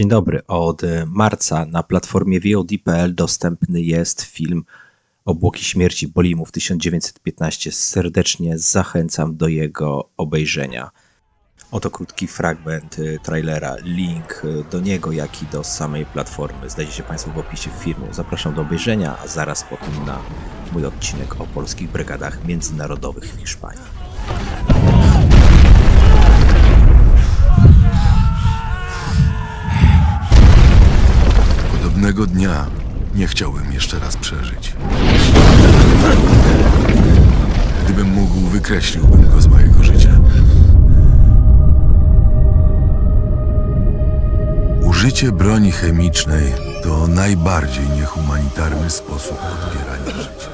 Dzień dobry. Od marca na platformie VOD.pl dostępny jest film Obłoki śmierci Bolimów 1915. Serdecznie zachęcam do jego obejrzenia. Oto krótki fragment trailera. Link do niego, jak i do samej platformy znajdziecie Państwo w opisie filmu. Zapraszam do obejrzenia, a zaraz po tym na mój odcinek o polskich brygadach międzynarodowych w Hiszpanii. Pewnego dnia nie chciałbym jeszcze raz przeżyć. Gdybym mógł, wykreśliłbym go z mojego życia. Użycie broni chemicznej to najbardziej niehumanitarny sposób odbierania życia.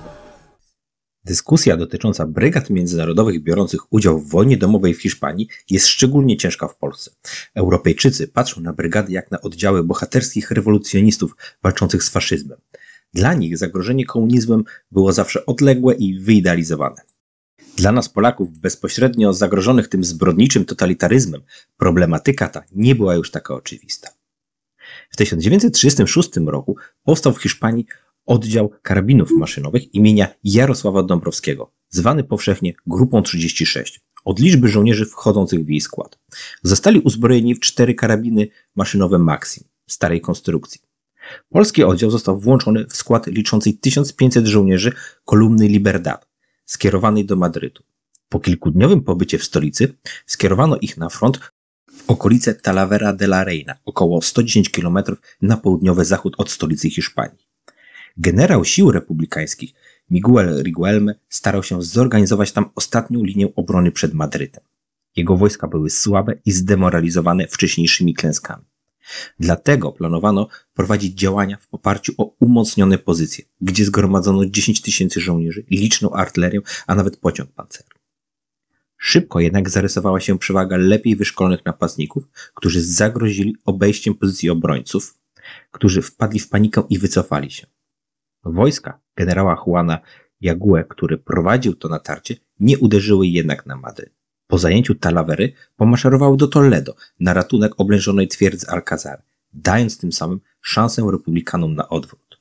Dyskusja dotycząca brygad międzynarodowych biorących udział w wojnie domowej w Hiszpanii jest szczególnie ciężka w Polsce. Europejczycy patrzą na brygady jak na oddziały bohaterskich rewolucjonistów walczących z faszyzmem. Dla nich zagrożenie komunizmem było zawsze odległe i wyidealizowane. Dla nas Polaków bezpośrednio zagrożonych tym zbrodniczym totalitaryzmem problematyka ta nie była już taka oczywista. W 1936 roku powstał w Hiszpanii oddział karabinów maszynowych imienia Jarosława Dąbrowskiego, zwany powszechnie Grupą 36, od liczby żołnierzy wchodzących w jej skład. Zostali uzbrojeni w 4 karabiny maszynowe Maxim, starej konstrukcji. Polski oddział został włączony w skład liczący 1500 żołnierzy kolumny Libertad, skierowanej do Madrytu. Po kilkudniowym pobycie w stolicy skierowano ich na front w okolice Talavera de la Reina, około 110 km na południowy zachód od stolicy Hiszpanii. Generał sił republikańskich Miguel Riquelme starał się zorganizować tam ostatnią linię obrony przed Madrytem. Jego wojska były słabe i zdemoralizowane wcześniejszymi klęskami. Dlatego planowano prowadzić działania w oparciu o umocnione pozycje, gdzie zgromadzono 10 tysięcy żołnierzy, liczną artylerię, a nawet pociąg pancerny. Szybko jednak zarysowała się przewaga lepiej wyszkolonych napastników, którzy zagrozili obejściem pozycji obrońców, którzy wpadli w panikę i wycofali się. Wojska generała Juana Jague, który prowadził to natarcie, nie uderzyły jednak na Madryt. Po zajęciu Talavery pomaszerowały do Toledo na ratunek oblężonej twierdzy Alcázar, dając tym samym szansę republikanom na odwrót.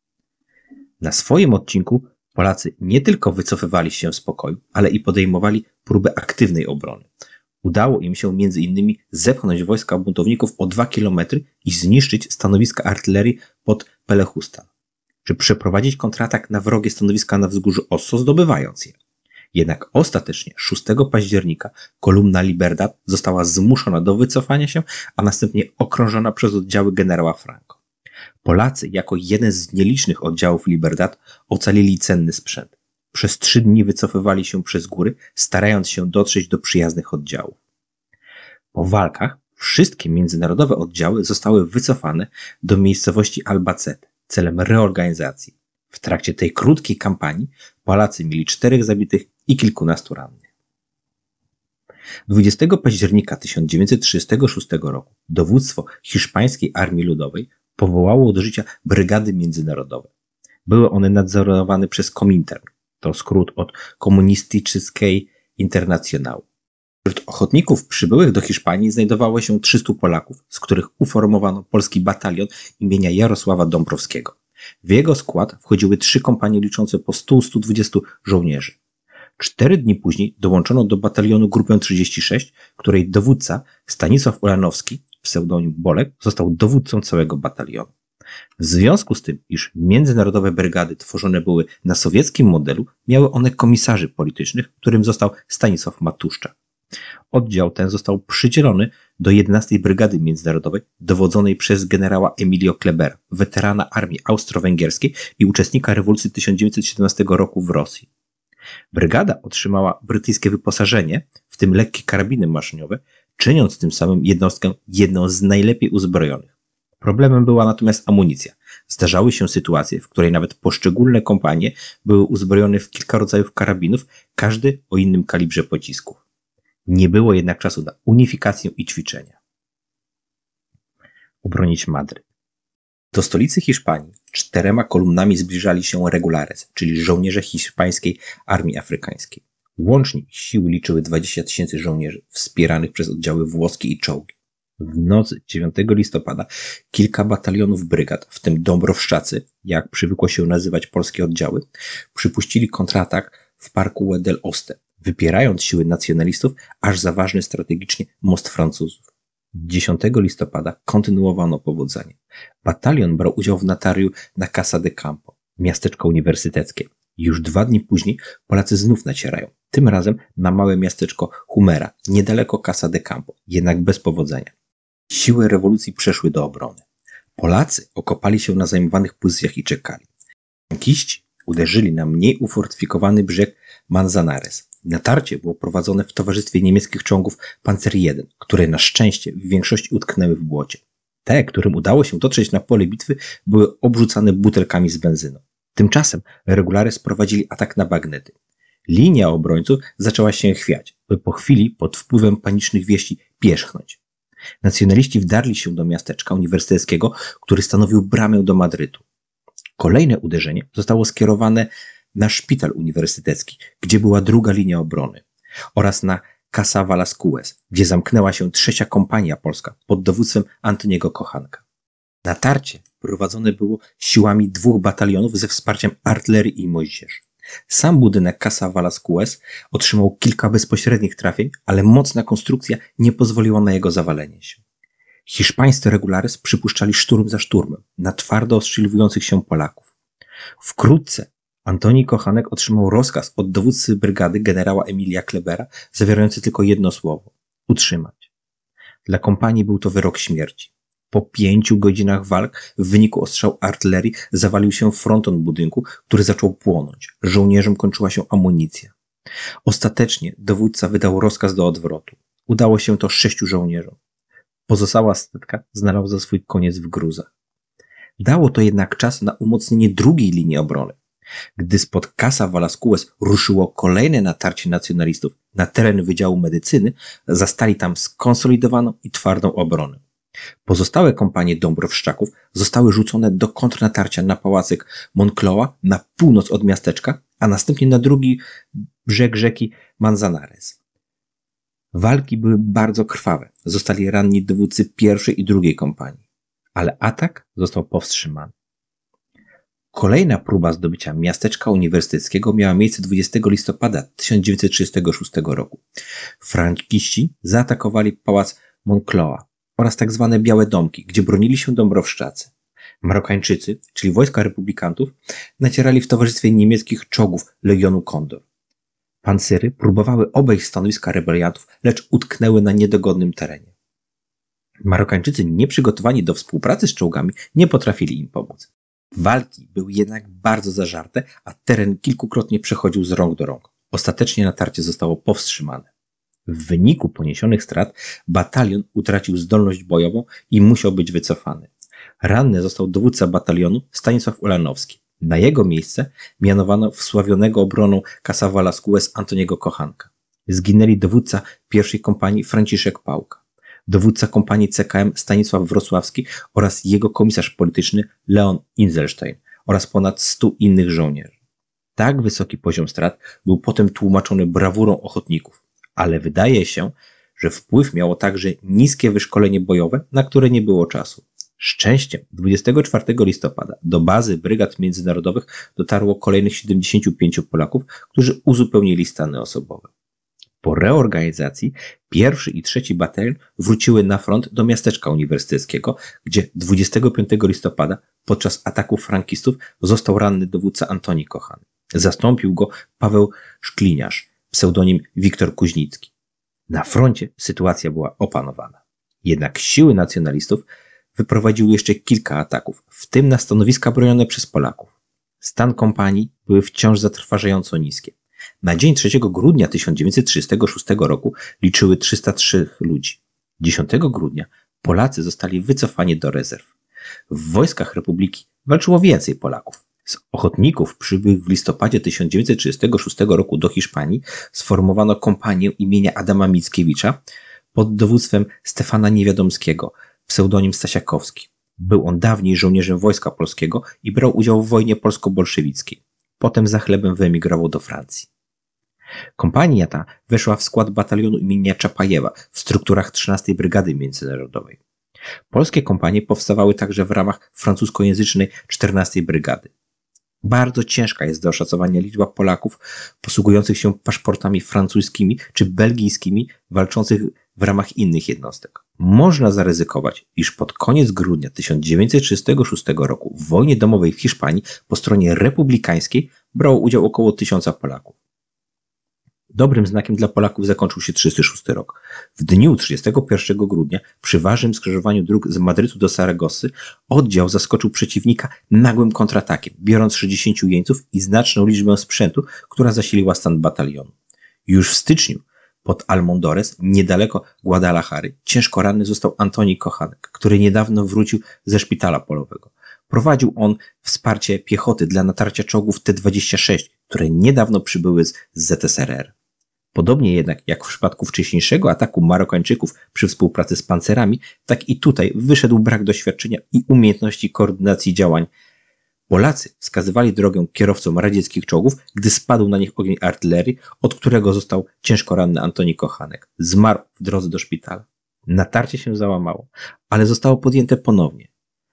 Na swoim odcinku Polacy nie tylko wycofywali się z pokoju, ale i podejmowali próbę aktywnej obrony. Udało im się m.in. zepchnąć wojska buntowników o 2 km i zniszczyć stanowiska artylerii pod Pelechustan, czy przeprowadzić kontratak na wrogie stanowiska na wzgórzu Osso, zdobywając je. Jednak ostatecznie 6 października kolumna Libertad została zmuszona do wycofania się, a następnie okrążona przez oddziały generała Franco. Polacy, jako jeden z nielicznych oddziałów Libertad, ocalili cenny sprzęt. Przez 3 dni wycofywali się przez góry, starając się dotrzeć do przyjaznych oddziałów. Po walkach wszystkie międzynarodowe oddziały zostały wycofane do miejscowości Albacete celem reorganizacji. W trakcie tej krótkiej kampanii Polacy mieli 4 zabitych i kilkunastu rannych. 20 października 1936 roku dowództwo hiszpańskiej Armii Ludowej powołało do życia brygady międzynarodowe. Były one nadzorowane przez Komintern, to skrót od Komunistycznej Internacjonału. Wśród ochotników przybyłych do Hiszpanii znajdowało się 300 Polaków, z których uformowano polski batalion imienia Jarosława Dąbrowskiego. W jego skład wchodziły 3 kompanie liczące po 100-120 żołnierzy. 4 dni później dołączono do batalionu Grupę 36, której dowódca Stanisław Ulanowski, pseudonim Bolek, został dowódcą całego batalionu. W związku z tym, iż międzynarodowe brygady tworzone były na sowieckim modelu, miały one komisarzy politycznych, którym został Stanisław Matuszczak. Oddział ten został przydzielony do 11 Brygady Międzynarodowej dowodzonej przez generała Emilio Klebera, weterana armii austro-węgierskiej i uczestnika rewolucji 1917 roku w Rosji. Brygada otrzymała brytyjskie wyposażenie, w tym lekkie karabiny maszynowe, czyniąc tym samym jednostkę jedną z najlepiej uzbrojonych. Problemem była natomiast amunicja. Zdarzały się sytuacje, w której nawet poszczególne kompanie były uzbrojone w kilka rodzajów karabinów, każdy o innym kalibrze pocisków. Nie było jednak czasu na unifikację i ćwiczenia. Obronić Madryt. Do stolicy Hiszpanii 4 kolumnami zbliżali się regulares, czyli żołnierze hiszpańskiej armii afrykańskiej. Łącznie ich siły liczyły 20 000 żołnierzy, wspieranych przez oddziały włoskie i czołgi. W nocy 9 listopada kilka batalionów brygad, w tym Dąbrowszczacy, jak przywykło się nazywać polskie oddziały, przypuścili kontratak w parku Wedel Oste, wypierając siły nacjonalistów aż za ważny strategicznie most Francuzów. 10 listopada kontynuowano powodzenie. Batalion brał udział w natarciu na Casa de Campo, miasteczko uniwersyteckie. Już 2 dni później Polacy znów nacierają, tym razem na małe miasteczko Humera, niedaleko Casa de Campo, jednak bez powodzenia. Siły rewolucji przeszły do obrony. Polacy okopali się na zajmowanych pozycjach i czekali. Frankiści uderzyli na mniej ufortyfikowany brzeg Manzanares. Natarcie było prowadzone w towarzystwie niemieckich czołgów Panzer I, które na szczęście w większości utknęły w błocie. Te, którym udało się dotrzeć na pole bitwy, były obrzucane butelkami z benzyną. Tymczasem regulary sprowadzili atak na bagnety. Linia obrońców zaczęła się chwiać, by po chwili pod wpływem panicznych wieści pierzchnąć. Nacjonaliści wdarli się do miasteczka uniwersyteckiego, który stanowił bramę do Madrytu. Kolejne uderzenie zostało skierowane na szpital uniwersytecki, gdzie była druga linia obrony, oraz na Casa Velasquez, gdzie zamknęła się 3. kompania polska pod dowództwem Antoniego Kochanka. Natarcie prowadzone było siłami 2 batalionów ze wsparciem artylerii i moździerzy. Sam budynek Casa Velasquez otrzymał kilka bezpośrednich trafień, ale mocna konstrukcja nie pozwoliła na jego zawalenie się. Hiszpańscy regulares przypuszczali szturm za szturmem na twardo ostrzeliwujących się Polaków. Wkrótce Antoni Kochanek otrzymał rozkaz od dowódcy brygady generała Emilia Klebera, zawierający tylko jedno słowo – utrzymać. Dla kompanii był to wyrok śmierci. Po 5 godzinach walk w wyniku ostrzału artylerii zawalił się fronton budynku, który zaczął płonąć. Żołnierzom kończyła się amunicja. Ostatecznie dowódca wydał rozkaz do odwrotu. Udało się to 6 żołnierzom. Pozostała setka znalazła swój koniec w gruzach. Dało to jednak czas na umocnienie drugiej linii obrony. Gdy spod Casa Velasquez ruszyło kolejne natarcie nacjonalistów na teren Wydziału Medycyny, zastali tam skonsolidowaną i twardą obronę. Pozostałe kompanie Dąbrowszczaków zostały rzucone do kontrnatarcia na pałacyk Moncloa na północ od miasteczka, a następnie na drugi brzeg rzeki Manzanares. Walki były bardzo krwawe. Zostali ranni dowódcy 1. i 2. kompanii, ale atak został powstrzymany. Kolejna próba zdobycia miasteczka uniwersyteckiego miała miejsce 20 listopada 1936 roku. Frankiści zaatakowali pałac Moncloa oraz tak zwane Białe Domki, gdzie bronili się Dąbrowszczacy. Marokańczycy, czyli wojska republikantów, nacierali w towarzystwie niemieckich czołgów Legionu Kondor. Pancery próbowały obejść stanowiska rebeliantów, lecz utknęły na niedogodnym terenie. Marokańczycy, nieprzygotowani do współpracy z czołgami, nie potrafili im pomóc. Walki były jednak bardzo zażarte, a teren kilkukrotnie przechodził z rąk do rąk. Ostatecznie natarcie zostało powstrzymane. W wyniku poniesionych strat batalion utracił zdolność bojową i musiał być wycofany. Ranny został dowódca batalionu Stanisław Ulanowski. Na jego miejsce mianowano wsławionego obroną Casa Velasquez Antoniego Kochanka. Zginęli dowódca 1. kompanii Franciszek Pałka, dowódca kompanii CKM Stanisław Wrocławski oraz jego komisarz polityczny Leon Inzelstein oraz ponad 100 innych żołnierzy. Tak wysoki poziom strat był potem tłumaczony brawurą ochotników, ale wydaje się, że wpływ miało także niskie wyszkolenie bojowe, na które nie było czasu. Szczęściem 24 listopada do bazy brygad międzynarodowych dotarło kolejnych 75 Polaków, którzy uzupełnili stany osobowe. Po reorganizacji 1. i 3. batalion wróciły na front do miasteczka uniwersyteckiego, gdzie 25 listopada podczas ataku frankistów został ranny dowódca Antoni Kochan. Zastąpił go Paweł Szkliniarz, pseudonim Wiktor Kuźnicki. Na froncie sytuacja była opanowana. Jednak siły nacjonalistów wyprowadziły jeszcze kilka ataków, w tym na stanowiska bronione przez Polaków. Stan kompanii były wciąż zatrważająco niskie. Na dzień 3 grudnia 1936 roku liczyły 303 ludzi. 10 grudnia Polacy zostali wycofani do rezerw. W wojskach Republiki walczyło więcej Polaków. Z ochotników przybyłych w listopadzie 1936 roku do Hiszpanii sformowano kompanię imienia Adama Mickiewicza pod dowództwem Stefana Niewiadomskiego, pseudonim Stasiakowski. Był on dawniej żołnierzem Wojska Polskiego i brał udział w wojnie polsko-bolszewickiej. Potem za chlebem wyemigrował do Francji. Kompania ta weszła w skład batalionu imienia Czapajewa w strukturach 13 Brygady Międzynarodowej. Polskie kompanie powstawały także w ramach francuskojęzycznej 14 Brygady. Bardzo ciężka jest do oszacowania liczba Polaków posługujących się paszportami francuskimi czy belgijskimi, walczących w ramach innych jednostek. Można zaryzykować, iż pod koniec grudnia 1936 roku w wojnie domowej w Hiszpanii po stronie republikańskiej brało udział około 1000 Polaków. Dobrym znakiem dla Polaków zakończył się 306 rok. W dniu 31 grudnia przy ważnym skrzyżowaniu dróg z Madrytu do Saragossy oddział zaskoczył przeciwnika nagłym kontratakiem, biorąc 60 jeńców i znaczną liczbę sprzętu, która zasiliła stan batalionu. Już w styczniu pod Almondores, niedaleko Guadalajary, ciężko ranny został Antoni Kochanek, który niedawno wrócił ze szpitala polowego. Prowadził on wsparcie piechoty dla natarcia czołgów T-26, które niedawno przybyły z ZSRR. Podobnie jednak jak w przypadku wcześniejszego ataku Marokańczyków przy współpracy z pancerami, tak i tutaj wyszedł brak doświadczenia i umiejętności koordynacji działań. Polacy wskazywali drogę kierowcom radzieckich czołgów, gdy spadł na nich ogień artylerii, od którego został ciężko ranny Antoni Kochanek. Zmarł w drodze do szpitala. Natarcie się załamało, ale zostało podjęte ponownie.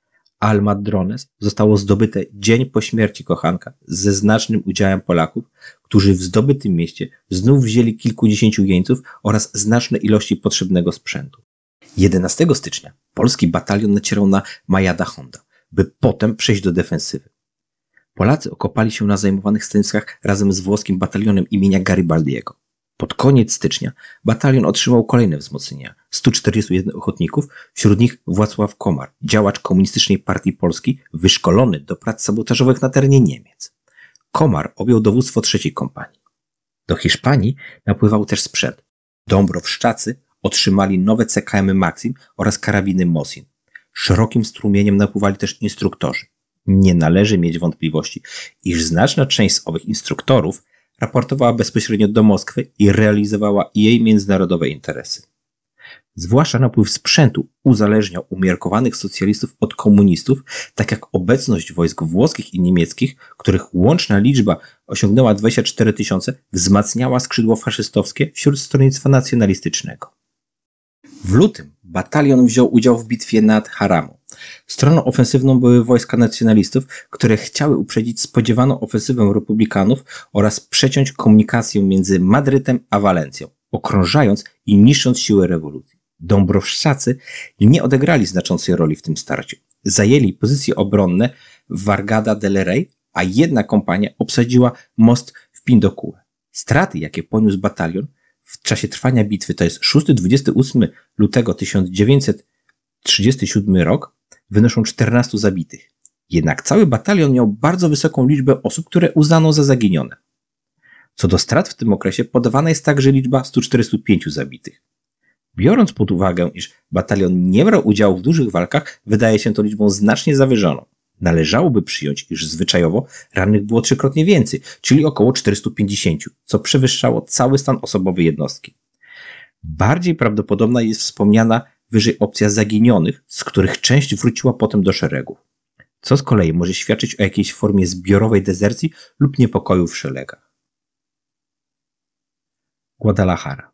Almadrones zostało zdobyte dzień po śmierci Kochanka ze znacznym udziałem Polaków, którzy w zdobytym mieście znów wzięli kilkudziesięciu jeńców oraz znaczne ilości potrzebnego sprzętu. 11 stycznia polski batalion nacierał na Majada Honda, by potem przejść do defensywy. Polacy okopali się na zajmowanych stanowiskach razem z włoskim batalionem imienia Garibaldiego. Pod koniec stycznia batalion otrzymał kolejne wzmocnienia. 141 ochotników, wśród nich Władysław Komar, działacz Komunistycznej Partii Polski, wyszkolony do prac sabotażowych na terenie Niemiec. Komar objął dowództwo trzeciej kompanii. Do Hiszpanii napływał też sprzęt. Dąbrowszczacy otrzymali nowe CKM Maxim oraz karabiny Mosin. Szerokim strumieniem napływali też instruktorzy. Nie należy mieć wątpliwości, iż znaczna część z owych instruktorów raportowała bezpośrednio do Moskwy i realizowała jej międzynarodowe interesy. Zwłaszcza napływ sprzętu uzależniał umiarkowanych socjalistów od komunistów, tak jak obecność wojsk włoskich i niemieckich, których łączna liczba osiągnęła 24 000, wzmacniała skrzydło faszystowskie wśród stronnictwa nacjonalistycznego. W lutym batalion wziął udział w bitwie nad Haramą. Stroną ofensywną były wojska nacjonalistów, które chciały uprzedzić spodziewaną ofensywę republikanów oraz przeciąć komunikację między Madrytem a Walencją, okrążając i niszcząc siły rewolucji. Dąbrowszczacy nie odegrali znaczącej roli w tym starciu. Zajęli pozycje obronne w Vargada del Rey, a jedna kompania obsadziła most w Pindocué. Straty, jakie poniósł batalion w czasie trwania bitwy, to jest 6-28 lutego 1937 rok, wynoszą 14 zabitych. Jednak cały batalion miał bardzo wysoką liczbę osób, które uznano za zaginione. Co do strat w tym okresie podawana jest także liczba 145 zabitych. Biorąc pod uwagę, iż batalion nie brał udziału w dużych walkach, wydaje się to liczbą znacznie zawyżoną. Należałoby przyjąć, iż zwyczajowo rannych było trzykrotnie więcej, czyli około 450, co przewyższało cały stan osobowy jednostki. Bardziej prawdopodobna jest wspomniana wyżej opcja zaginionych, z których część wróciła potem do szeregów, co z kolei może świadczyć o jakiejś formie zbiorowej dezercji lub niepokoju w szeregach. Guadalajara.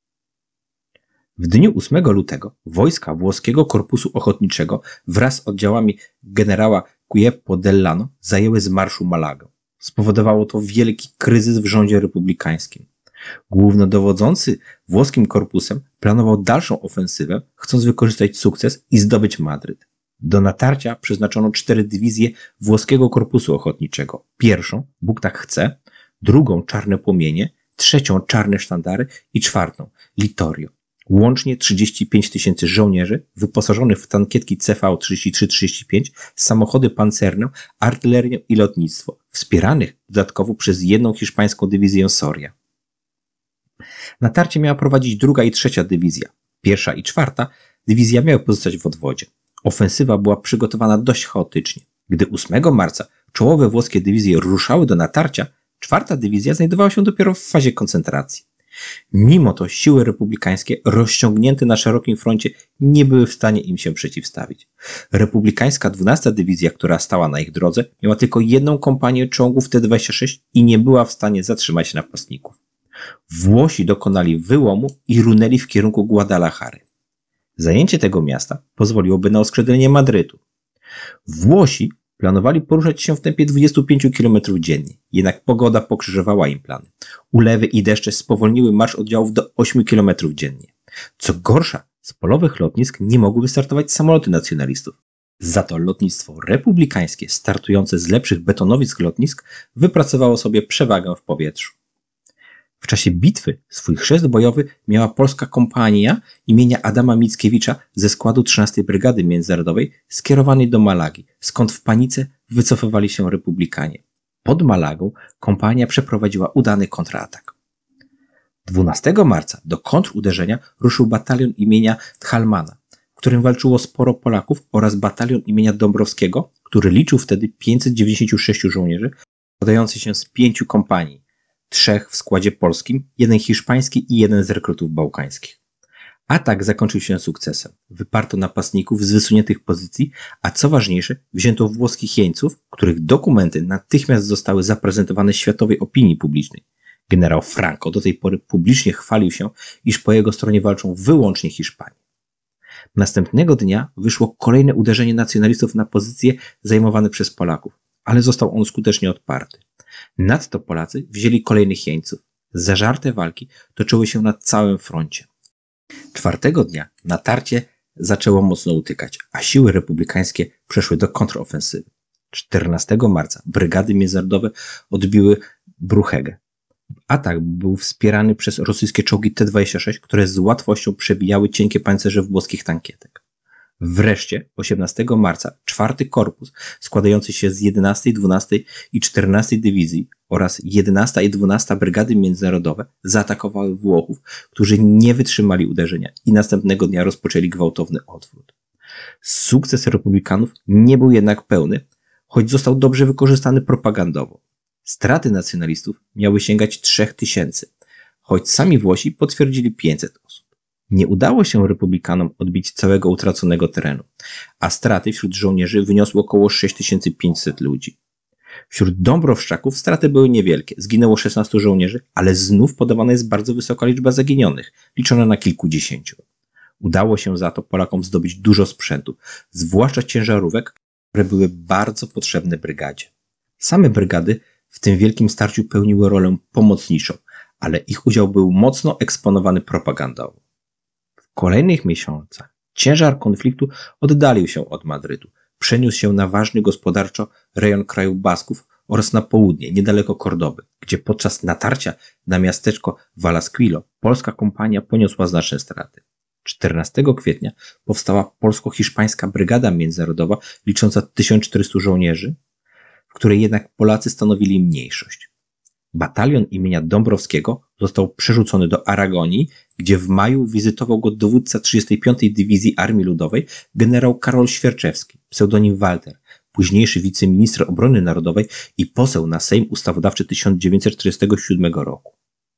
W dniu 8 lutego wojska włoskiego korpusu ochotniczego wraz z oddziałami generała Cueppo Dell'Ano zajęły z marszu Malagę. Spowodowało to wielki kryzys w rządzie republikańskim. Głównodowodzący włoskim korpusem planował dalszą ofensywę, chcąc wykorzystać sukces i zdobyć Madryt. Do natarcia przeznaczono 4 dywizje włoskiego korpusu ochotniczego. Pierwszą, Bóg tak chce, drugą Czarne Płomienie, trzecią Czarne Sztandary i czwartą Littorio. Łącznie 35 000 żołnierzy wyposażonych w tankietki CV-33-35, samochody pancerne, artylerię i lotnictwo, wspieranych dodatkowo przez jedną hiszpańską dywizję Soria. Natarcie miała prowadzić 2. i 3. dywizja. 1. i 4. dywizja miały pozostać w odwodzie. Ofensywa była przygotowana dość chaotycznie. Gdy 8 marca czołowe włoskie dywizje ruszały do natarcia, 4. dywizja znajdowała się dopiero w fazie koncentracji. Mimo to siły republikańskie rozciągnięte na szerokim froncie nie były w stanie im się przeciwstawić. Republikańska 12. dywizja, która stała na ich drodze, miała tylko jedną kompanię czołgów T-26 i nie była w stanie zatrzymać napastników. Włosi dokonali wyłomu i runęli w kierunku Guadalajary. Zajęcie tego miasta pozwoliłoby na oskrzydlenie Madrytu. Włosi planowali poruszać się w tempie 25 km dziennie, jednak pogoda pokrzyżowała im plany. Ulewy i deszcze spowolniły marsz oddziałów do 8 km dziennie. Co gorsza, z polowych lotnisk nie mogły wystartować samoloty nacjonalistów. Za to lotnictwo republikańskie, startujące z lepszych betonowisk lotnisk, wypracowało sobie przewagę w powietrzu. W czasie bitwy swój chrzest bojowy miała polska kompania imienia Adama Mickiewicza ze składu 13 Brygady Międzynarodowej skierowanej do Malagi, skąd w panice wycofywali się republikanie. Pod Malagą kompania przeprowadziła udany kontratak. 12 marca do kontruderzenia ruszył batalion imienia Thalmana, w którym walczyło sporo Polaków, oraz batalion imienia Dąbrowskiego, który liczył wtedy 596 żołnierzy, składający się z 5 kompanii, 3 w składzie polskim, 1 hiszpański i 1 z rekrutów bałkańskich. Atak zakończył się sukcesem. Wyparto napastników z wysuniętych pozycji, a co ważniejsze, wzięto włoskich jeńców, których dokumenty natychmiast zostały zaprezentowane światowej opinii publicznej. Generał Franco do tej pory publicznie chwalił się, iż po jego stronie walczą wyłącznie Hiszpanie. Następnego dnia wyszło kolejne uderzenie nacjonalistów na pozycje zajmowane przez Polaków, ale został on skutecznie odparty. Nadto Polacy wzięli kolejnych jeńców. Zażarte walki toczyły się na całym froncie. 4 dnia natarcie zaczęło mocno utykać, a siły republikańskie przeszły do kontrofensywy. 14 marca brygady międzynarodowe odbiły Bruchegę. Atak był wspierany przez rosyjskie czołgi T-26, które z łatwością przebijały cienkie pancerze włoskich tankietek. Wreszcie 18 marca 4 Korpus, składający się z 11, 12 i 14 dywizji oraz 11 i 12 Brygady Międzynarodowe zaatakowały Włochów, którzy nie wytrzymali uderzenia i następnego dnia rozpoczęli gwałtowny odwrót. Sukces republikanów nie był jednak pełny, choć został dobrze wykorzystany propagandowo. Straty nacjonalistów miały sięgać 3000, choć sami Włosi potwierdzili 500 osób. Nie udało się republikanom odbić całego utraconego terenu, a straty wśród żołnierzy wyniosły około 6500 ludzi. Wśród Dąbrowszczaków straty były niewielkie, zginęło 16 żołnierzy, ale znów podawana jest bardzo wysoka liczba zaginionych, liczona na kilkudziesięciu. Udało się za to Polakom zdobyć dużo sprzętu, zwłaszcza ciężarówek, które były bardzo potrzebne brygadzie. Same brygady w tym wielkim starciu pełniły rolę pomocniczą, ale ich udział był mocno eksponowany propagandowo. W kolejnych miesiącach ciężar konfliktu oddalił się od Madrytu, przeniósł się na ważny gospodarczo rejon kraju Basków oraz na południe, niedaleko Kordoby, gdzie podczas natarcia na miasteczko Valasquilo polska kompania poniosła znaczne straty. 14 kwietnia powstała polsko-hiszpańska brygada międzynarodowa licząca 1400 żołnierzy, w której jednak Polacy stanowili mniejszość. Batalion imienia Dąbrowskiego został przerzucony do Aragonii, gdzie w maju wizytował go dowódca 35. Dywizji Armii Ludowej generał Karol Świerczewski, pseudonim Walter, późniejszy wiceminister obrony narodowej i poseł na Sejm Ustawodawczy 1947 roku.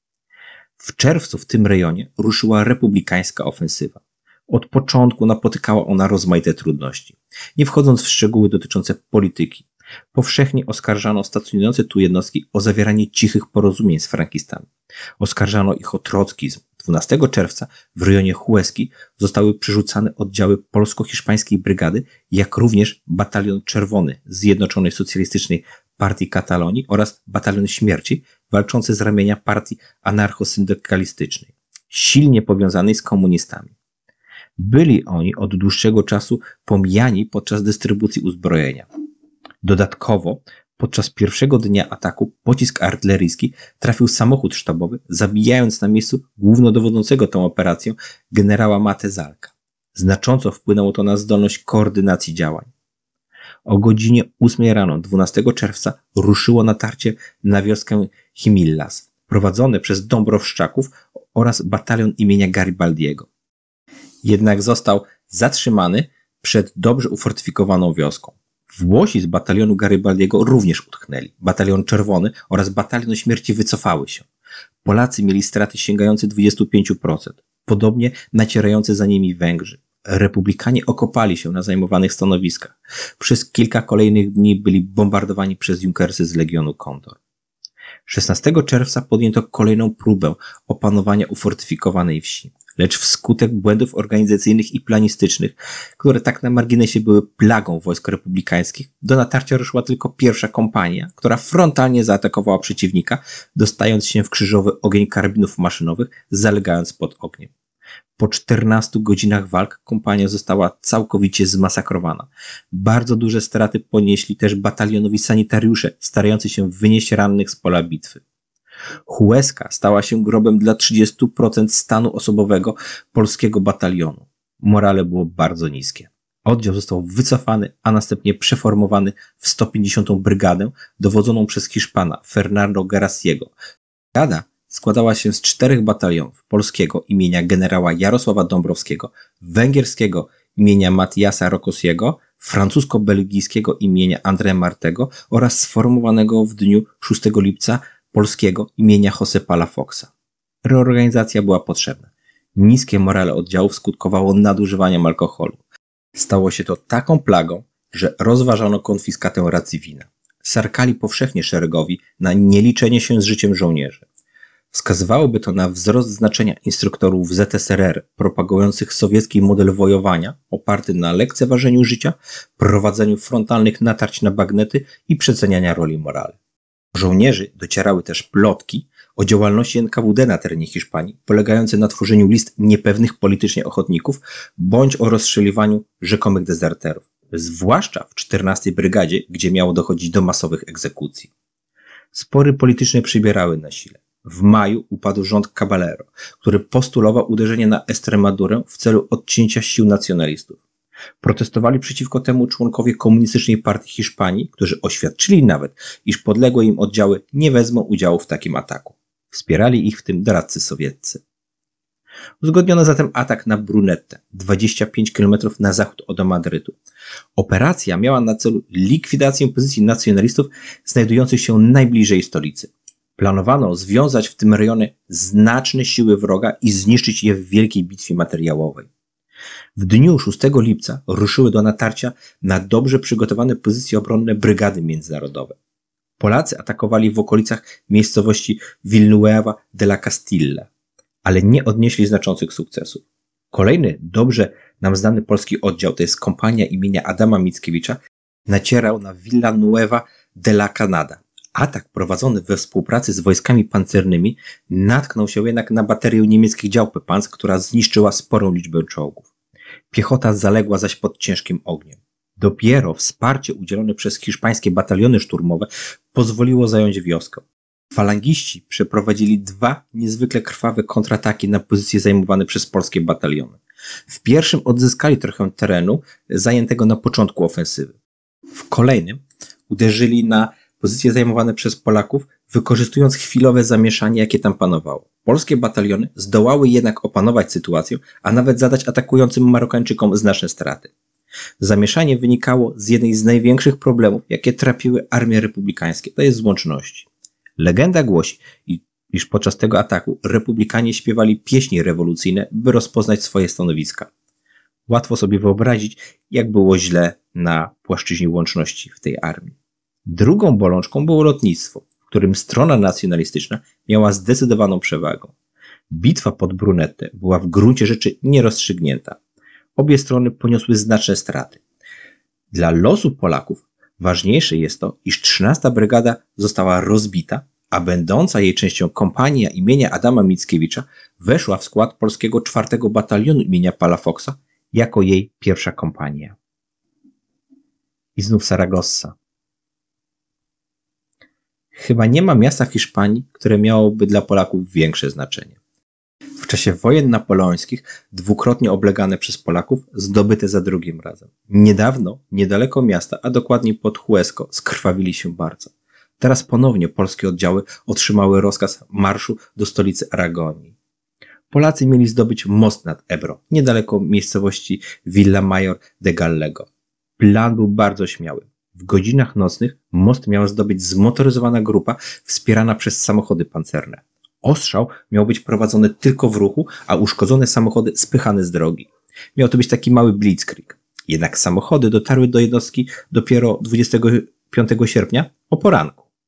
W czerwcu w tym rejonie ruszyła republikańska ofensywa. Od początku napotykała ona rozmaite trudności. Nie wchodząc w szczegóły dotyczące polityki, powszechnie oskarżano stacjonujące tu jednostki o zawieranie cichych porozumień z frankistami. Oskarżano ich o trockizm. 12 czerwca w rejonie Hueski zostały przerzucane oddziały polsko-hiszpańskiej brygady, jak również batalion czerwony z Zjednoczonej Socjalistycznej Partii Katalonii oraz batalion śmierci walczący z ramienia partii anarchosyndykalistycznej, silnie powiązanej z komunistami. Byli oni od dłuższego czasu pomijani podczas dystrybucji uzbrojenia. Dodatkowo podczas pierwszego dnia ataku pocisk artyleryjski trafił samochód sztabowy, zabijając na miejscu głównodowodzącego tą operacją generała Matezalka. Znacząco wpłynęło to na zdolność koordynacji działań. O godzinie 8 rano 12 czerwca ruszyło natarcie na wioskę Himillas, prowadzone przez Dąbrowszczaków oraz batalion imienia Garibaldiego. Jednak został zatrzymany przed dobrze ufortyfikowaną wioską. Włosi z batalionu Garibaldiego również utknęli. Batalion Czerwony oraz batalion Śmierci wycofały się. Polacy mieli straty sięgające 25%, podobnie nacierające za nimi Węgrzy. Republikanie okopali się na zajmowanych stanowiskach. Przez kilka kolejnych dni byli bombardowani przez Junkersy z Legionu Kondor. 16 czerwca podjęto kolejną próbę opanowania ufortyfikowanej wsi, lecz wskutek błędów organizacyjnych i planistycznych, które tak na marginesie były plagą wojsk republikańskich, do natarcia ruszyła tylko pierwsza kompania, która frontalnie zaatakowała przeciwnika, dostając się w krzyżowy ogień karabinów maszynowych, zalegając pod ogniem. Po 14 godzinach walk kompania została całkowicie zmasakrowana. Bardzo duże straty ponieśli też batalionowi sanitariusze, starający się wynieść rannych z pola bitwy. Huesca stała się grobem dla 30% stanu osobowego polskiego batalionu. Morale było bardzo niskie. Oddział został wycofany, a następnie przeformowany w 150. Brygadę dowodzoną przez Hiszpana Fernando Garasiego. Brygada składała się z 4 batalionów: polskiego imienia generała Jarosława Dąbrowskiego, węgierskiego imienia Matiasa Rokosiego, francusko-belgijskiego imienia André Martego oraz sformowanego w dniu 6 lipca polskiego imienia José Palafoxa. Reorganizacja była potrzebna. Niskie morale oddziałów skutkowało nadużywaniem alkoholu. Stało się to taką plagą, że rozważano konfiskatę racji wina. Sarkali powszechnie szeregowi na nieliczenie się z życiem żołnierzy. Wskazywałoby to na wzrost znaczenia instruktorów ZSRR propagujących sowiecki model wojowania oparty na lekceważeniu życia, prowadzeniu frontalnych natarć na bagnety i przeceniania roli morale. Do żołnierzy docierały też plotki o działalności NKWD na terenie Hiszpanii, polegające na tworzeniu list niepewnych politycznie ochotników bądź o rozstrzeliwaniu rzekomych dezerterów, zwłaszcza w 14 Brygadzie, gdzie miało dochodzić do masowych egzekucji. Spory polityczne przybierały na sile. W maju upadł rząd Caballero, który postulował uderzenie na Estremadurę w celu odcięcia sił nacjonalistów. Protestowali przeciwko temu członkowie Komunistycznej Partii Hiszpanii, którzy oświadczyli nawet, iż podległe im oddziały nie wezmą udziału w takim ataku. Wspierali ich w tym doradcy sowieccy. Uzgodniono zatem atak na Brunetę, 25 km na zachód od Madrytu. Operacja miała na celu likwidację pozycji nacjonalistów znajdujących się najbliżej stolicy. Planowano związać w tym rejonie znaczne siły wroga i zniszczyć je w wielkiej bitwie materiałowej. W dniu 6 lipca ruszyły do natarcia na dobrze przygotowane pozycje obronne Brygady Międzynarodowe. Polacy atakowali w okolicach miejscowości Villanueva de la Castilla, ale nie odnieśli znaczących sukcesów. Kolejny, dobrze nam znany polski oddział, to jest kompania imienia Adama Mickiewicza, nacierał na Villanueva de la Canada. Atak prowadzony we współpracy z wojskami pancernymi natknął się jednak na baterię niemieckich dział Panzer, która zniszczyła sporą liczbę czołgów. Piechota zaległa zaś pod ciężkim ogniem. Dopiero wsparcie udzielone przez hiszpańskie bataliony szturmowe pozwoliło zająć wioskę. Falangiści przeprowadzili 2 niezwykle krwawe kontrataki na pozycje zajmowane przez polskie bataliony. W pierwszym odzyskali trochę terenu zajętego na początku ofensywy. W kolejnym uderzyli na pozycje zajmowane przez Polaków, wykorzystując chwilowe zamieszanie, jakie tam panowało. Polskie bataliony zdołały jednak opanować sytuację, a nawet zadać atakującym Marokańczykom znaczne straty. Zamieszanie wynikało z jednej z największych problemów, jakie trapiły armie republikańskie, to jest z łączności. Legenda głosi, iż podczas tego ataku republikanie śpiewali pieśni rewolucyjne, by rozpoznać swoje stanowiska. Łatwo sobie wyobrazić, jak było źle na płaszczyźnie łączności w tej armii. Drugą bolączką było lotnictwo, w którym strona nacjonalistyczna miała zdecydowaną przewagę. Bitwa pod Brunetę była w gruncie rzeczy nierozstrzygnięta. Obie strony poniosły znaczne straty. Dla losu Polaków ważniejsze jest to, iż 13. Brygada została rozbita, a będąca jej częścią kompania imienia Adama Mickiewicza weszła w skład polskiego 4. Batalionu imienia Palafoxa jako jej pierwsza kompania. I znów Saragossa. Chyba nie ma miasta w Hiszpanii, które miałoby dla Polaków większe znaczenie. W czasie wojen napoleońskich, dwukrotnie oblegane przez Polaków, zdobyte za drugim razem. Niedawno, niedaleko miasta, a dokładniej pod Huesco, skrwawili się bardzo. Teraz ponownie polskie oddziały otrzymały rozkaz marszu do stolicy Aragonii. Polacy mieli zdobyć most nad Ebro, niedaleko miejscowości Villamayor de Gallego. Plan był bardzo śmiały. W godzinach nocnych most miała zdobyć zmotoryzowana grupa wspierana przez samochody pancerne. Ostrzał miał być prowadzony tylko w ruchu, a uszkodzone samochody spychane z drogi. Miał to być taki mały blitzkrieg. Jednak samochody dotarły do jednostki dopiero 25 sierpnia o poranku.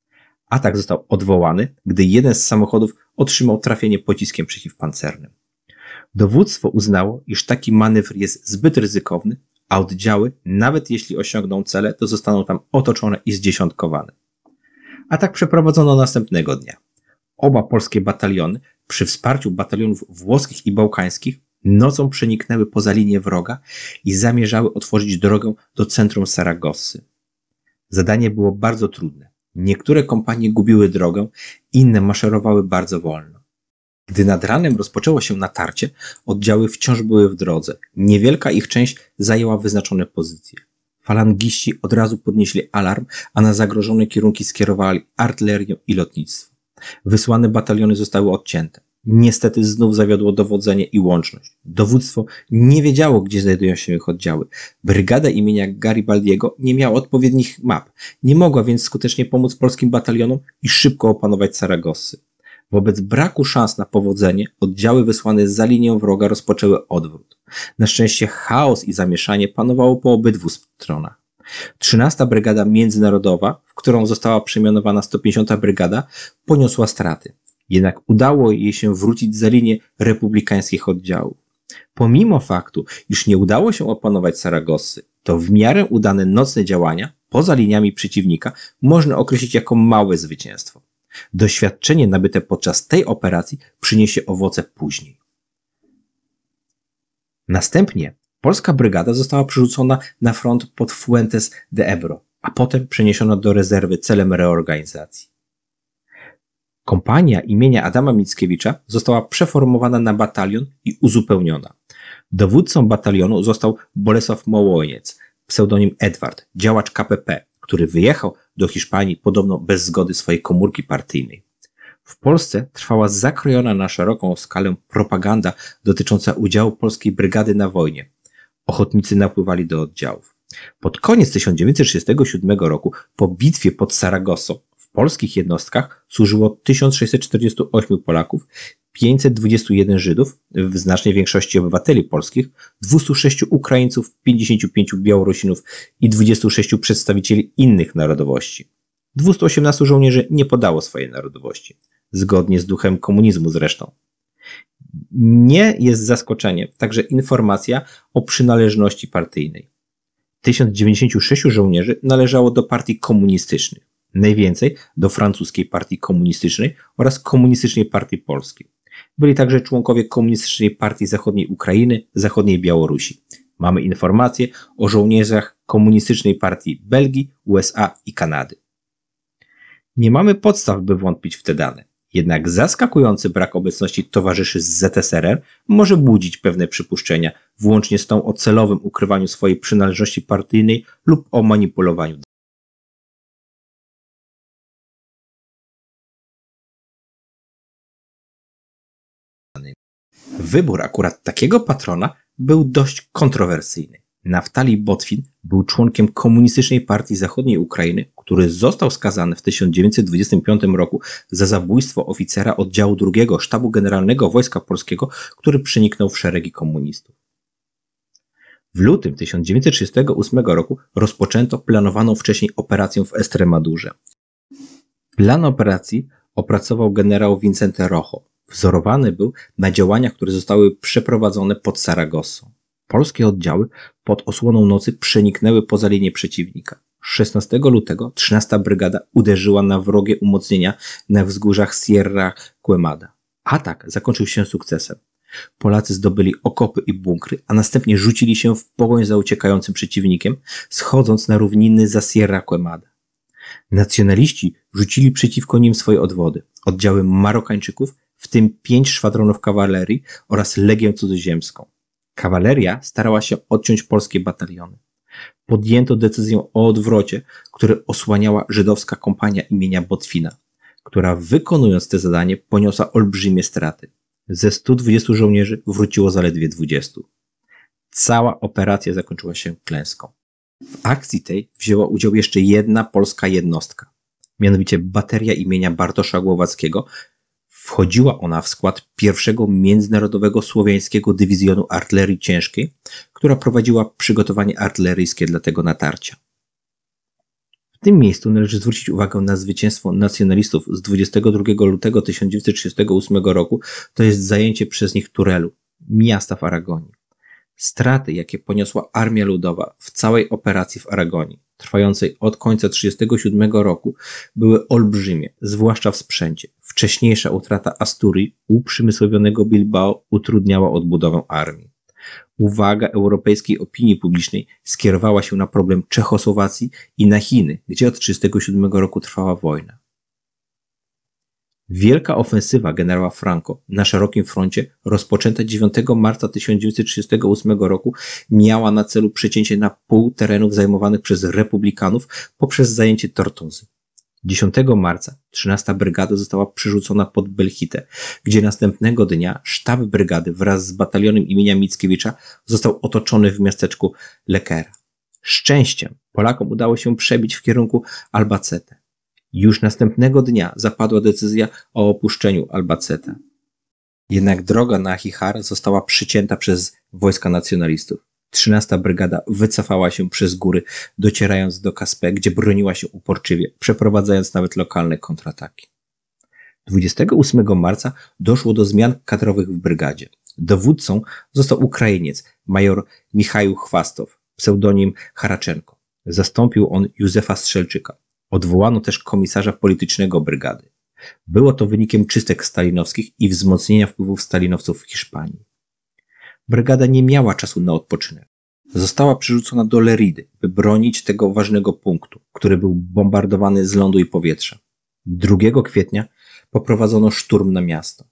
Atak został odwołany, gdy jeden z samochodów otrzymał trafienie pociskiem przeciwpancernym. Dowództwo uznało, iż taki manewr jest zbyt ryzykowny, a oddziały, nawet jeśli osiągną cele, to zostaną tam otoczone i zdziesiątkowane. Atak przeprowadzono następnego dnia. Oba polskie bataliony, przy wsparciu batalionów włoskich i bałkańskich, nocą przeniknęły poza linię wroga i zamierzały otworzyć drogę do centrum Saragossy. Zadanie było bardzo trudne. Niektóre kompanie gubiły drogę, inne maszerowały bardzo wolno. Gdy nad ranem rozpoczęło się natarcie, oddziały wciąż były w drodze. Niewielka ich część zajęła wyznaczone pozycje. Falangiści od razu podnieśli alarm, a na zagrożone kierunki skierowali artylerię i lotnictwo. Wysłane bataliony zostały odcięte. Niestety znów zawiodło dowodzenie i łączność. Dowództwo nie wiedziało, gdzie znajdują się ich oddziały. Brygada imienia Garibaldiego nie miała odpowiednich map. Nie mogła więc skutecznie pomóc polskim batalionom i szybko opanować Saragossy. Wobec braku szans na powodzenie, oddziały wysłane za linię wroga rozpoczęły odwrót. Na szczęście chaos i zamieszanie panowało po obydwu stronach. 13. Brygada Międzynarodowa, w którą została przemianowana 150. Brygada, poniosła straty. Jednak udało jej się wrócić za linię republikańskich oddziałów. Pomimo faktu, iż nie udało się opanować Saragossy, to w miarę udane nocne działania poza liniami przeciwnika można określić jako małe zwycięstwo. Doświadczenie nabyte podczas tej operacji przyniesie owoce później. Następnie polska brygada została przerzucona na front pod Fuentes de Ebro, a potem przeniesiona do rezerwy celem reorganizacji. Kompania imienia Adama Mickiewicza została przeformowana na batalion i uzupełniona. Dowódcą batalionu został Bolesław Mołojec, pseudonim Edward, działacz KPP, który wyjechał do Hiszpanii podobno bez zgody swojej komórki partyjnej. W Polsce trwała zakrojona na szeroką skalę propaganda dotycząca udziału polskiej brygady na wojnie. Ochotnicy napływali do oddziałów. Pod koniec 1937 roku, po bitwie pod Saragossą, w polskich jednostkach służyło 1648 Polaków, 521 Żydów, w znacznej większości obywateli polskich, 206 Ukraińców, 55 Białorusinów i 26 przedstawicieli innych narodowości. 218 żołnierzy nie podało swojej narodowości, zgodnie z duchem komunizmu zresztą. Nie jest zaskoczeniem także informacja o przynależności partyjnej. 1096 żołnierzy należało do partii komunistycznych, najwięcej do francuskiej partii komunistycznej oraz komunistycznej partii polskiej. Byli także członkowie komunistycznej partii zachodniej Ukrainy, zachodniej Białorusi. Mamy informacje o żołnierzach komunistycznej partii Belgii, USA i Kanady. Nie mamy podstaw, by wątpić w te dane. Jednak zaskakujący brak obecności towarzyszy z ZSRR może budzić pewne przypuszczenia, włącznie z tą o celowym ukrywaniu swojej przynależności partyjnej lub o manipulowaniu. Wybór akurat takiego patrona był dość kontrowersyjny. Naftali Botwin był członkiem komunistycznej partii zachodniej Ukrainy, który został skazany w 1925 roku za zabójstwo oficera oddziału II Sztabu Generalnego Wojska Polskiego, który przeniknął w szeregi komunistów. W lutym 1938 roku rozpoczęto planowaną wcześniej operację w Estremadurze. Plan operacji opracował generał Vicente Rojo. Wzorowany był na działaniach, które zostały przeprowadzone pod Saragossą. Polskie oddziały pod osłoną nocy przeniknęły poza linię przeciwnika. 16 lutego 13. Brygada uderzyła na wrogie umocnienia na wzgórzach Sierra Quemada. Atak zakończył się sukcesem. Polacy zdobyli okopy i bunkry, a następnie rzucili się w pogoń za uciekającym przeciwnikiem, schodząc na równiny za Sierra Quemada. Nacjonaliści rzucili przeciwko nim swoje odwody. Oddziały Marokańczyków, w tym 5 szwadronów kawalerii oraz Legię Cudzoziemską. Kawaleria starała się odciąć polskie bataliony. Podjęto decyzję o odwrocie, który osłaniała żydowska kompania imienia Botwina, która wykonując te zadanie poniosła olbrzymie straty. Ze 120 żołnierzy wróciło zaledwie 20. Cała operacja zakończyła się klęską. W akcji tej wzięła udział jeszcze jedna polska jednostka, mianowicie bateria imienia Bartosza Głowackiego. Wchodziła ona w skład pierwszego Międzynarodowego Słowiańskiego Dywizjonu Artylerii Ciężkiej, która prowadziła przygotowanie artyleryjskie dla tego natarcia. W tym miejscu należy zwrócić uwagę na zwycięstwo nacjonalistów z 22 lutego 1938 roku, to jest zajęcie przez nich Turelu, miasta w Aragonii. Straty, jakie poniosła Armia Ludowa w całej operacji w Aragonii, trwającej od końca 1937 roku, były olbrzymie, zwłaszcza w sprzęcie. Wcześniejsza utrata Asturii, uprzemysłowionego Bilbao, utrudniała odbudowę armii. Uwaga europejskiej opinii publicznej skierowała się na problem Czechosłowacji i na Chiny, gdzie od 1937 roku trwała wojna. Wielka ofensywa generała Franco na szerokim froncie, rozpoczęta 9 marca 1938 roku, miała na celu przecięcie na pół terenów zajmowanych przez republikanów poprzez zajęcie Tortozy. 10 marca 13. brygada została przerzucona pod Belchite, gdzie następnego dnia sztab brygady wraz z batalionem imienia Mickiewicza został otoczony w miasteczku Lekera. Szczęściem Polakom udało się przebić w kierunku Albacete. Już następnego dnia zapadła decyzja o opuszczeniu Albacete. Jednak droga na Achihar została przycięta przez wojska nacjonalistów. 13. brygada wycofała się przez góry, docierając do Caspe, gdzie broniła się uporczywie, przeprowadzając nawet lokalne kontrataki. 28 marca doszło do zmian kadrowych w brygadzie. Dowódcą został Ukrainiec, major Michał Chwastow, pseudonim Haraczenko. Zastąpił on Józefa Strzelczyka. Odwołano też komisarza politycznego brygady. Było to wynikiem czystek stalinowskich i wzmocnienia wpływów stalinowców w Hiszpanii. Brygada nie miała czasu na odpoczynek. Została przerzucona do Leridy, by bronić tego ważnego punktu, który był bombardowany z lądu i powietrza. 2 kwietnia poprowadzono szturm na miasto.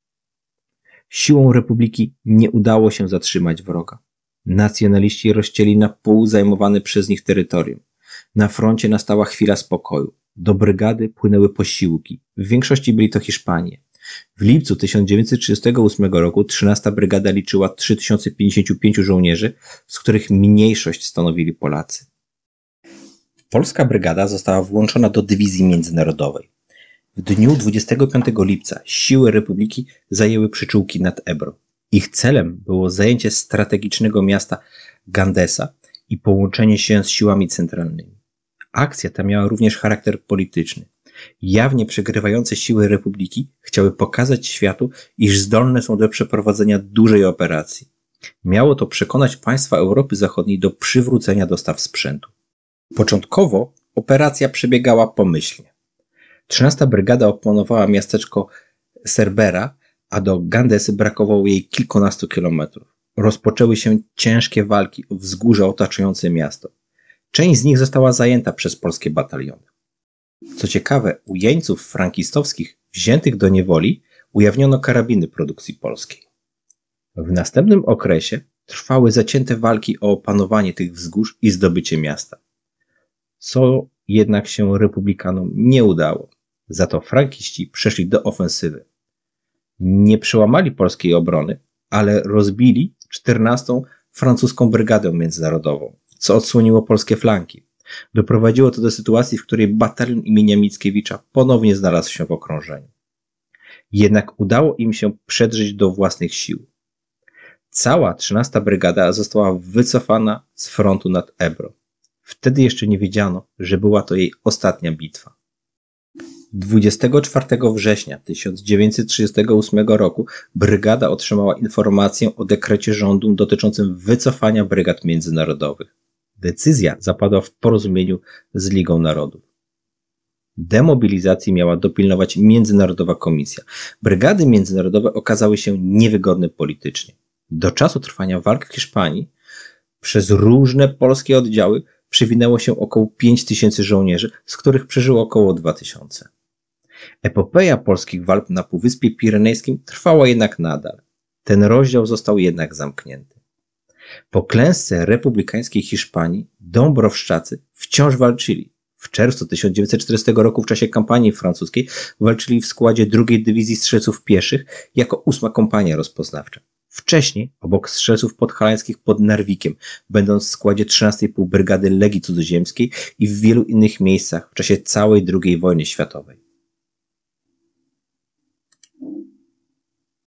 Siłą Republiki nie udało się zatrzymać wroga. Nacjonaliści rozcięli na pół zajmowane przez nich terytorium. Na froncie nastała chwila spokoju. Do brygady płynęły posiłki. W większości byli to Hiszpanie. W lipcu 1938 roku 13. brygada liczyła 3055 żołnierzy, z których mniejszość stanowili Polacy. Polska brygada została włączona do dywizji międzynarodowej. W dniu 25 lipca siły Republiki zajęły przyczółki nad Ebro. Ich celem było zajęcie strategicznego miasta Gandesa i połączenie się z siłami centralnymi. Akcja ta miała również charakter polityczny. Jawnie przegrywające siły Republiki chciały pokazać światu, iż zdolne są do przeprowadzenia dużej operacji. Miało to przekonać państwa Europy Zachodniej do przywrócenia dostaw sprzętu. Początkowo operacja przebiegała pomyślnie. 13. brygada opanowała miasteczko Cerbera, a do Gandesy brakowało jej kilkunastu kilometrów. Rozpoczęły się ciężkie walki o wzgórza otaczające miasto. Część z nich została zajęta przez polskie bataliony. Co ciekawe, u jeńców frankistowskich wziętych do niewoli ujawniono karabiny produkcji polskiej. W następnym okresie trwały zacięte walki o opanowanie tych wzgórz i zdobycie miasta. Co jednak się republikanom nie udało. Za to frankiści przeszli do ofensywy. Nie przełamali polskiej obrony, ale rozbili 14. francuską brygadę międzynarodową, co odsłoniło polskie flanki. Doprowadziło to do sytuacji, w której batalion imienia Mickiewicza ponownie znalazł się w okrążeniu. Jednak udało im się przedrzeć do własnych sił. Cała 13. brygada została wycofana z frontu nad Ebro. Wtedy jeszcze nie wiedziano, że była to jej ostatnia bitwa. 24 września 1938 roku brygada otrzymała informację o dekrecie rządu dotyczącym wycofania brygad międzynarodowych. Decyzja zapadła w porozumieniu z Ligą Narodów. Demobilizacji miała dopilnować Międzynarodowa Komisja. Brygady międzynarodowe okazały się niewygodne politycznie. Do czasu trwania walk w Hiszpanii przez różne polskie oddziały przewinęło się około 5000 żołnierzy, z których przeżyło około 2000. Epopeja polskich walk na Półwyspie Pirenejskim trwała jednak nadal. Ten rozdział został jednak zamknięty. Po klęsce republikańskiej Hiszpanii Dąbrowszczacy wciąż walczyli. W czerwcu 1940 roku w czasie kampanii francuskiej walczyli w składzie II Dywizji Strzelców Pieszych jako 8. kompania rozpoznawcza. Wcześniej, obok strzelców podhalańskich pod Narwikiem, będąc w składzie 13,5 Brygady Legii Cudzoziemskiej i w wielu innych miejscach w czasie całej II wojny światowej.